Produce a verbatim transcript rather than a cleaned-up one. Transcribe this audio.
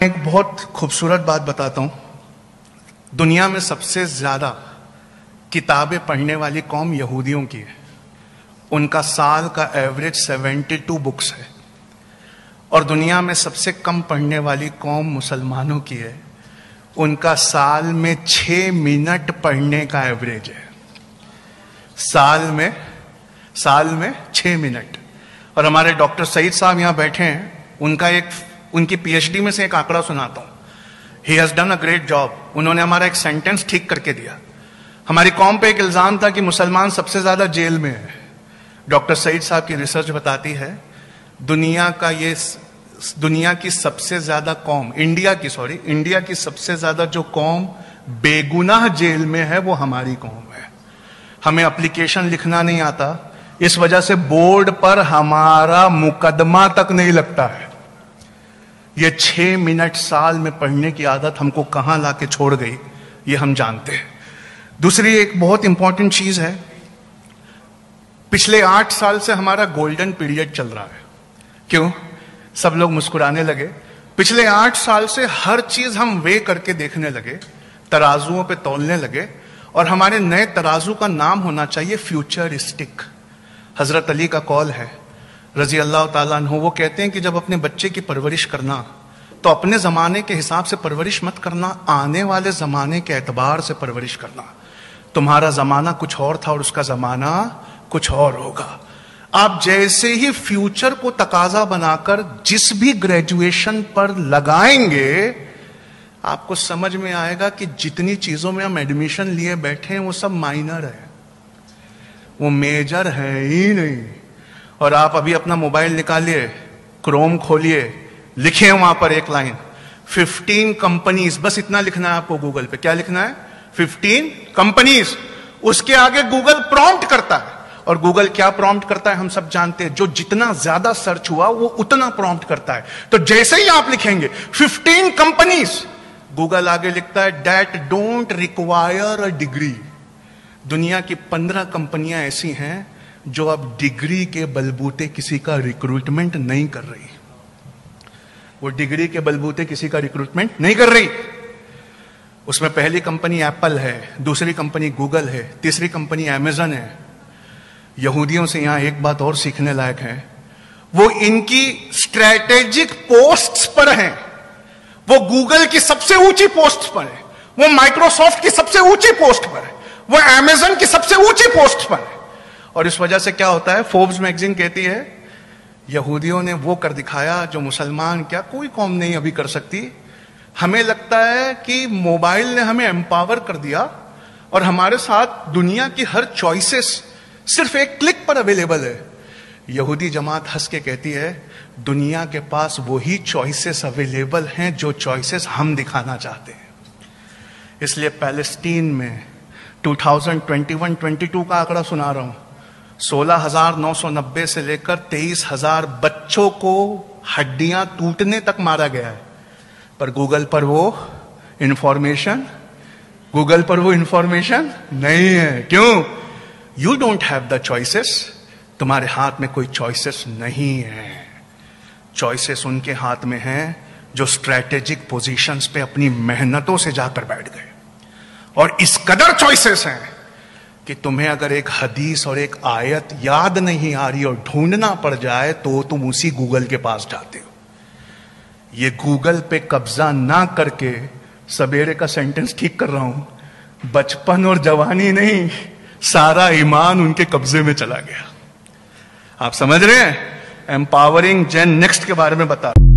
एक बहुत खूबसूरत बात बताता हूं। दुनिया में सबसे ज्यादा किताबें पढ़ने वाली कौम यहूदियों की है। उनका साल का एवरेज बहत्तर बुक्स है। और दुनिया में सबसे कम पढ़ने वाली कौम मुसलमानों की है। उनका साल में छह मिनट पढ़ने का एवरेज है। साल में साल में छह मिनट। और हमारे डॉक्टर सईद साहब यहां बैठे हैं। उनका एक उनकी पीएचडी में से एक आंकड़ा सुनाता हूं। He has done a great job. उन्होंने हमारा एक सेंटेंस ठीक करके दिया। हमारी कौम पे एक इल्जाम था कि मुसलमान सबसे ज्यादा जेल में है। डॉक्टर सईद साहब की रिसर्च बताती है दुनिया का ये दुनिया की सबसे ज्यादा कौम इंडिया की सॉरी इंडिया की सबसे ज्यादा जो कौम बेगुनाह जेल में है वो हमारी कौम है। हमें एप्लीकेशन लिखना नहीं आता, इस वजह से बोर्ड पर हमारा मुकदमा तक नहीं लगता है। ये छह मिनट साल में पढ़ने की आदत हमको कहां लाके छोड़ गई ये हम जानते हैं। दूसरी एक बहुत इंपॉर्टेंट चीज है, पिछले आठ साल से हमारा गोल्डन पीरियड चल रहा है। क्यों? सब लोग मुस्कुराने लगे। पिछले आठ साल से हर चीज हम वे करके देखने लगे, तराजुओं पे तौलने लगे। और हमारे नए तराजू का नाम होना चाहिए फ्यूचरिस्टिक। हजरत अली का कौल है रजी अल्लाह ताला अन्हु, वो कहते हैं कि जब अपने बच्चे की परवरिश करना तो अपने जमाने के हिसाब से परवरिश मत करना, आने वाले जमाने के एतबार से परवरिश करना। तुम्हारा जमाना कुछ और था और उसका जमाना कुछ और होगा। आप जैसे ही फ्यूचर को तकाजा बनाकर जिस भी ग्रेजुएशन पर लगाएंगे आपको समझ में आएगा कि जितनी चीजों में हम एडमिशन लिए बैठे हैं वो सब माइनर है, वो मेजर है ही नहीं। और आप अभी अपना मोबाइल निकालिए, क्रोम खोलिए, लिखे वहां पर एक लाइन फिफ्टीन कंपनीज, बस इतना लिखना है आपको गूगल पे। क्या लिखना है? Fifteen companies. उसके आगे गूगल प्रॉम्प्ट करता है। और गूगल क्या प्रॉम्प्ट करता है हम सब जानते हैं, जो जितना ज्यादा सर्च हुआ वो उतना प्रॉम्प्ट करता है। तो जैसे ही आप लिखेंगे फिफ्टीन कंपनीज, गूगल आगे लिखता है that don't require a degree. दुनिया की पंद्रह कंपनियां ऐसी हैं जो अब डिग्री के बलबूते किसी का रिक्रूटमेंट नहीं कर रही। वो डिग्री के बलबूते किसी का रिक्रूटमेंट नहीं कर रही। उसमें पहली कंपनी एप्पल है, दूसरी कंपनी गूगल है, तीसरी कंपनी अमेजन है। यहूदियों से यहां एक बात और सीखने लायक है, वो इनकी स्ट्रैटेजिक पोस्ट्स पर हैं। वो गूगल की सबसे ऊंची पोस्ट पर है, वो माइक्रोसॉफ्ट की सबसे ऊंची पोस्ट पर है, वो अमेजन की सबसे ऊंची पोस्ट पर है। और इस वजह से क्या होता है, फोर्ब्स मैगजीन कहती है यहूदियों ने वो कर दिखाया जो मुसलमान क्या कोई कौम नहीं अभी कर सकती। हमें लगता है कि मोबाइल ने हमें एम्पावर कर दिया और हमारे साथ दुनिया की हर चॉइसेस सिर्फ एक क्लिक पर अवेलेबल है। यहूदी जमात हंस के कहती है दुनिया के पास वही चॉइसेस अवेलेबल हैं जो चॉइसेस हम दिखाना चाहते हैं। इसलिए पैलेस्टीन में दो हज़ार इक्कीस बाईस का आंकड़ा सुना रहा हूं, सोलह हजार नौ सौ नब्बे से लेकर तेईस हजार बच्चों को हड्डियां टूटने तक मारा गया है। पर गूगल पर वो इंफॉर्मेशन गूगल पर वो इंफॉर्मेशन नहीं है। क्यों? You don't have the choices. तुम्हारे हाथ में कोई चॉइसेस नहीं है। चॉइसेस उनके हाथ में हैं जो स्ट्रैटेजिक पोजीशंस पे अपनी मेहनतों से जाकर बैठ गए। और इस कदर चॉइसेस हैं कि तुम्हें अगर एक हदीस और एक आयत याद नहीं आ रही और ढूंढना पड़ जाए तो तुम उसी गूगल के पास जाते हो। ये गूगल पे कब्जा ना करके सवेरे का सेंटेंस ठीक कर रहा हूं, बचपन और जवानी नहीं, सारा ईमान उनके कब्जे में चला गया। आप समझ रहे हैं? एम्पावरिंग जेन नेक्स्ट के बारे में बता